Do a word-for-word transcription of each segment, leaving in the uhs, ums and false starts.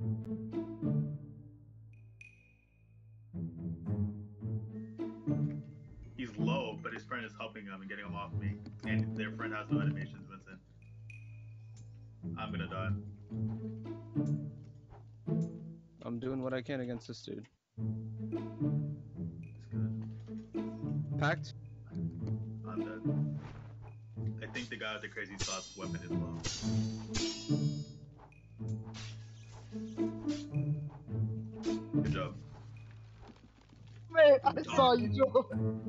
He's low, but his friend is helping him and getting him off me. And their friend has no animations, Vincent. I'm gonna die. I'm doing what I can against this dude. It's good. Packed? I'm dead. I think the guy with the crazy sauce weapon is low. Good job. Man, I saw you, Joe.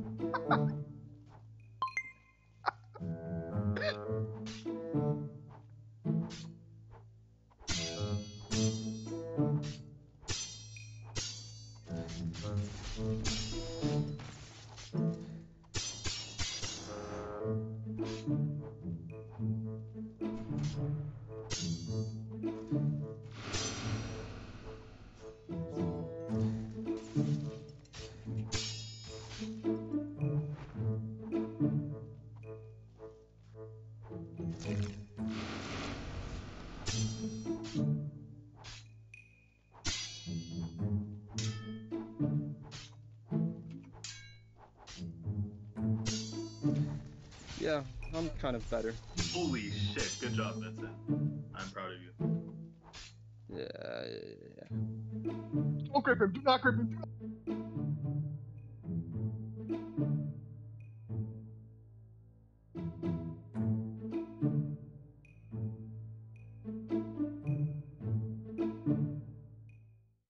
Yeah, I'm kind of better. Holy shit, good job, Vincent. I'm proud of you. Yeah, yeah, yeah. Don't grip him. Do not grip him. Do not.